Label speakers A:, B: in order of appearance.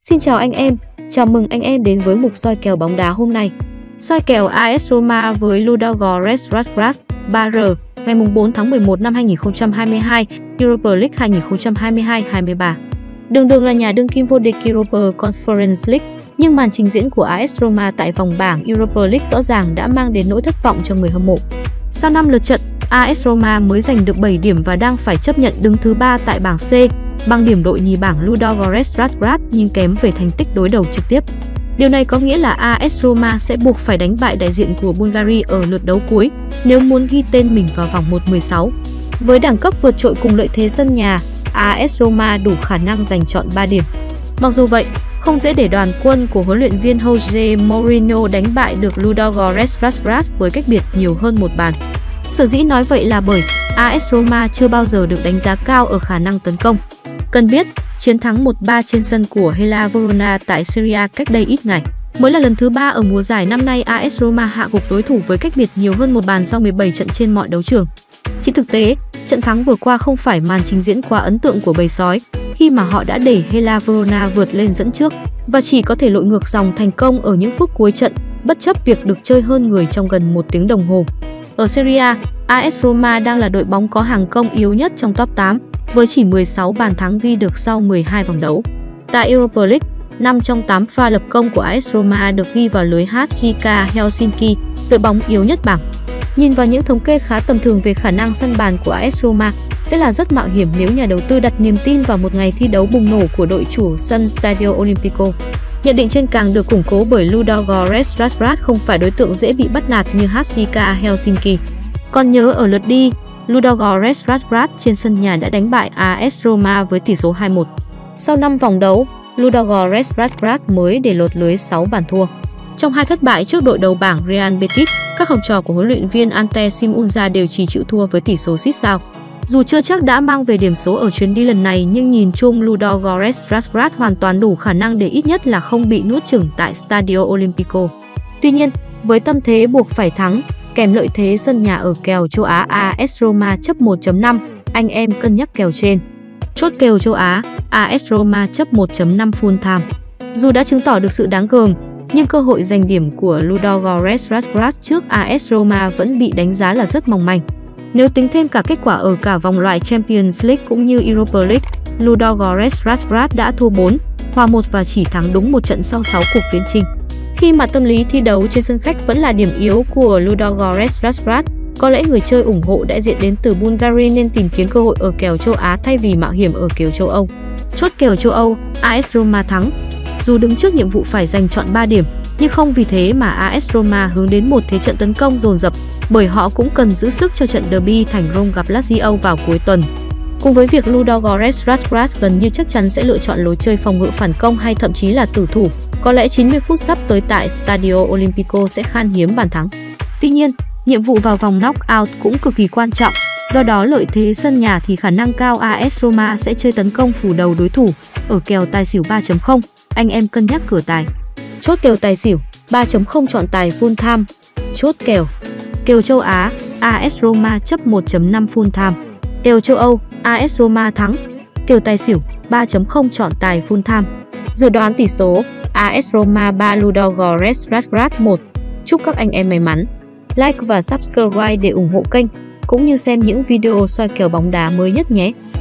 A: Xin chào anh em, chào mừng anh em đến với mục soi kèo bóng đá hôm nay. Soi kèo AS Roma với Ludogorets Razgrad 3R ngày 4 tháng 11 năm 2022, Europa League 2022-23. Đường là nhà đương kim vô địch Europa Conference League, nhưng màn trình diễn của AS Roma tại vòng bảng Europa League rõ ràng đã mang đến nỗi thất vọng cho người hâm mộ. Sau 5 lượt trận, AS Roma mới giành được 7 điểm và đang phải chấp nhận đứng thứ 3 tại bảng C, bằng điểm đội nhì bảng Ludogorets Razgrad nhưng kém về thành tích đối đầu trực tiếp. Điều này có nghĩa là AS Roma sẽ buộc phải đánh bại đại diện của Bulgaria ở lượt đấu cuối nếu muốn ghi tên mình vào vòng 1/16. Với đẳng cấp vượt trội cùng lợi thế sân nhà, AS Roma đủ khả năng giành trọn 3 điểm. Mặc dù vậy, không dễ để đoàn quân của huấn luyện viên Jose Mourinho đánh bại được Ludogorets Razgrad với cách biệt nhiều hơn một bàn. Sở dĩ nói vậy là bởi AS Roma chưa bao giờ được đánh giá cao ở khả năng tấn công. Cần biết, chiến thắng 1-3 trên sân của Hellas Verona tại Serie A cách đây ít ngày mới là lần thứ 3 ở mùa giải năm nay AS Roma hạ gục đối thủ với cách biệt nhiều hơn một bàn sau 17 trận trên mọi đấu trường. Trên thực tế, trận thắng vừa qua không phải màn trình diễn quá ấn tượng của bầy sói khi mà họ đã để Hellas Verona vượt lên dẫn trước và chỉ có thể lội ngược dòng thành công ở những phút cuối trận bất chấp việc được chơi hơn người trong gần 1 tiếng đồng hồ. Ở Serie A, AS Roma đang là đội bóng có hàng công yếu nhất trong top 8 với chỉ 16 bàn thắng ghi được sau 12 vòng đấu. Tại Europa League, 5 trong 8 pha lập công của AS Roma được ghi vào lưới HJK Helsinki, đội bóng yếu nhất bảng. Nhìn vào những thống kê khá tầm thường về khả năng săn bàn của AS Roma, sẽ là rất mạo hiểm nếu nhà đầu tư đặt niềm tin vào một ngày thi đấu bùng nổ của đội chủ sân Stadio Olimpico. Nhận định trên càng được củng cố bởi Ludogorets Razgrad không phải đối tượng dễ bị bắt nạt như HJK Helsinki. Còn nhớ ở lượt đi, Ludogorets Razgrad trên sân nhà đã đánh bại AS Roma với tỷ số 2-1. Sau 5 vòng đấu, Ludogorets Razgrad mới để lọt lưới 6 bàn thua. Trong 2 thất bại trước đội đầu bảng Real Betis, các học trò của huấn luyện viên Ante Simonza đều chỉ chịu thua với tỷ số xít sao. Dù chưa chắc đã mang về điểm số ở chuyến đi lần này, nhưng nhìn chung Ludogorets Razgrad hoàn toàn đủ khả năng để ít nhất là không bị nuốt chửng tại Stadio Olimpico. Tuy nhiên, với tâm thế buộc phải thắng, kèm lợi thế sân nhà ở kèo châu Á AS Roma chấp 1.5, anh em cân nhắc kèo trên. Chốt kèo châu Á, AS Roma chấp 1.5 full time. Dù đã chứng tỏ được sự đáng gờm, nhưng cơ hội giành điểm của Ludogorets Razgrad trước AS Roma vẫn bị đánh giá là rất mỏng manh. Nếu tính thêm cả kết quả ở cả vòng loại Champions League cũng như Europa League, Ludogorets Razgrad đã thua 4, hòa 1 và chỉ thắng đúng một trận sau 6 cuộc viễn chinh. Khi mà tâm lý thi đấu trên sân khách vẫn là điểm yếu của Ludogorets Razgrad, có lẽ người chơi ủng hộ đại diện đến từ Bulgaria nên tìm kiếm cơ hội ở kèo châu Á thay vì mạo hiểm ở kèo châu Âu. Chốt kèo châu Âu, AS Roma thắng. Dù đứng trước nhiệm vụ phải giành trọn 3 điểm, nhưng không vì thế mà AS Roma hướng đến một thế trận tấn công dồn dập, bởi họ cũng cần giữ sức cho trận derby thành Rome gặp Lazio vào cuối tuần. Cùng với việc Ludogorets Razgrad gần như chắc chắn sẽ lựa chọn lối chơi phòng ngự phản công hay thậm chí là tử thủ, có lẽ 90 phút sắp tới tại Stadio Olimpico sẽ khan hiếm bàn thắng. Tuy nhiên, nhiệm vụ vào vòng knock-out cũng cực kỳ quan trọng, do đó lợi thế sân nhà thì khả năng cao AS Roma sẽ chơi tấn công phủ đầu đối thủ. Ở kèo tài xỉu 3.0, anh em cân nhắc cửa tài. Chốt kèo tài xỉu 3.0 chọn tài full time. Chốt kèo châu Á, AS Roma chấp 1.5 full time. Kèo châu Âu, AS Roma thắng. Kèo tài xỉu 3.0 chọn tài full time. Dự đoán tỷ số AS Roma 3 Ludogorets Razgrad 1. Chúc các anh em may mắn. Like và subscribe để ủng hộ kênh, cũng như xem những video soi kèo bóng đá mới nhất nhé.